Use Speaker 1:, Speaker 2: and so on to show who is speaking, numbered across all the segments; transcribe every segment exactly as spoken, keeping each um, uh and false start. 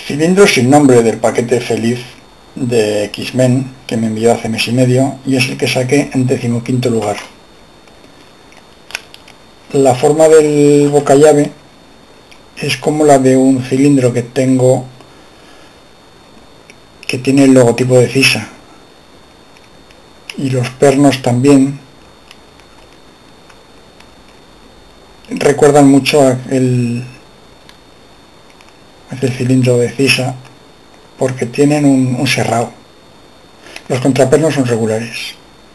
Speaker 1: Cilindro sin nombre del paquete feliz de X-Men que me envió hace mes y medio, y es el que saqué en decimoquinto lugar. La forma del bocallave es como la de un cilindro que tengo, que tiene el logotipo de CISA, y los pernos también recuerdan mucho a el, a el cilindro de CISA, porque tienen un, un serrado. Los contrapernos son regulares.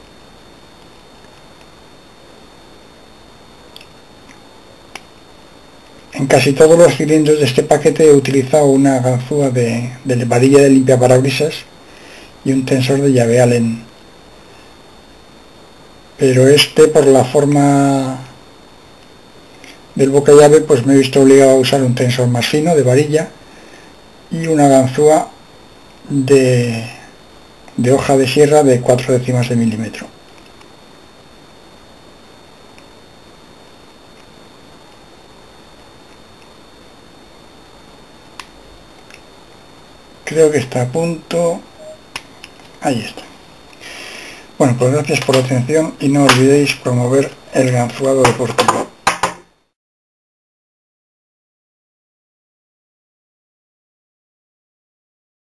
Speaker 1: En casi todos los cilindros de este paquete he utilizado una ganzúa de, de varilla de limpiaparabrisas y un tensor de llave Allen, pero este, por la forma del bocallave, pues me he visto obligado a usar un tensor más fino de varilla y una ganzúa de, de hoja de sierra de cuatro décimas de milímetro. Creo que está a punto. Ahí está. Bueno, pues gracias por la atención y no olvidéis promover el ganzuado deportivo.